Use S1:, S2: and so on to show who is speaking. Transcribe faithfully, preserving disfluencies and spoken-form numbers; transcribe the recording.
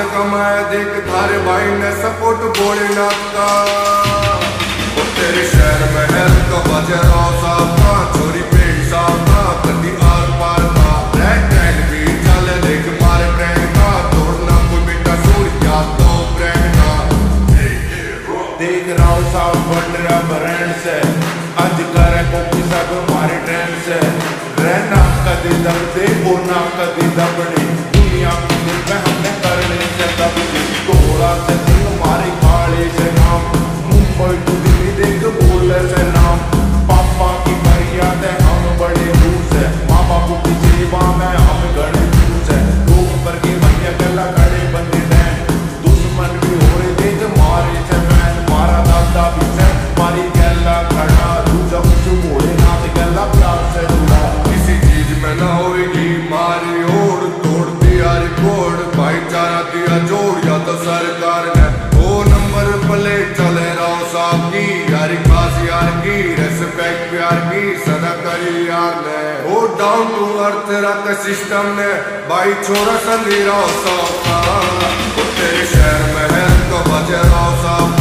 S1: से कमाया देख थारे भाई ने सपोर्ट भोलेनाथ का। वो तेरे शहर में है तो बजे रहो साहब का, चोरी पेट साहब का, कदी आर पार का, रेड रेड भी चले देख मारे ब्रेन का, तोड़ना कोई बेटा सूर्या तो ब्रेन का।
S2: देख रहा हूँ साहब बन रहा ब्रांड से, आज करे कोकी सब हमारे ट्रेंड से, रहना कदी दब दे बोना कदी दबने, दुनिया की दिल में हमने करने से दब दी, तोड़ा से दिल हमारे काले से नाम, मुंबई टू दिल्ली देख बोले से नाम, पापा की मर्यादा हम बड़े दूर से, माँ बापू की सेवा में हम गड़े दूर से, लोग पर के भैया गला खड़े बंदे डैन, दुश्मन भी हो रहे देख मारे से मैन, मारा दादा भी से मारी गला खड़ा, दूजा कुछ बोले ना तो गला प्यार से जुड़ा,
S1: किसी चीज में न होगी मारी होड़, तोड़ दिया रिकॉर्ड, भाईचारा दिया जोड़, या तो सरकार ने वो नंबर प्लेट चले रहो साहब की, यारी खास यार की, रेस्पेक्ट प्यार की सदा करी यार ने, वो डाउन टू अर्थ रख सिस्टम ने, भाई छोरा संधी रहो साहब का। वो तेरे शहर में है तो बजे रहो साहब